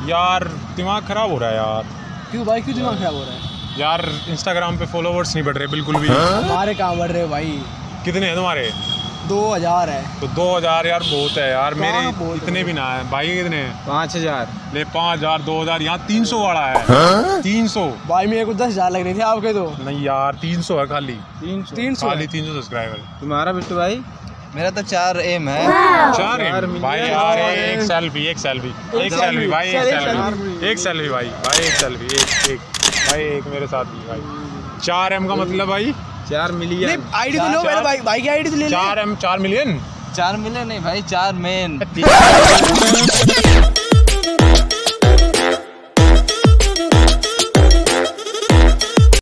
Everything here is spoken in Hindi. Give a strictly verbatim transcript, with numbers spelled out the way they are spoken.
यार दिमाग खराब हो रहा है यार। क्यों भाई, क्यों दिमाग खराब हो रहा है यार? इंस्टाग्राम पे फॉलोवर्स नहीं बढ़ रहे बिल्कुल भी। हमारे कहाँ बढ़ रहे भाई? कितने हैं तुम्हारे? दो हजार है। तो दो हजार यार बहुत है यार। मेरे इतने है? भी ना है भाई। कितने हैं? पाँच हजार ले पाँच हजार दो हजार यहाँ तीन सौ वाला है। तीन सौ भाई मेरे को दस हजार लग रही थी आपके तो। नहीं यार तीन सौ है खाली। तीन सौ तीन सौ खाली तीन सौ सब्सक्राइबर। तुम्हारा बिट्टू भाई? मेरा तो चार एम है। चार एम भाई यार। एक सेल्फी एक सेल्फी एक सेल्फी भाई एक सेल्फी एक सेल्फी भाई भाई एक सेल्फी एक एक भाई एक मेरे साथ भी भाई। चार एम का मतलब भाई चार मिलियन। आईडी तो लो मेरे भाई, भाई की आईडी तो ले। चार एम चार मिलियन चार मिलियन नहीं भाई, चार मेन।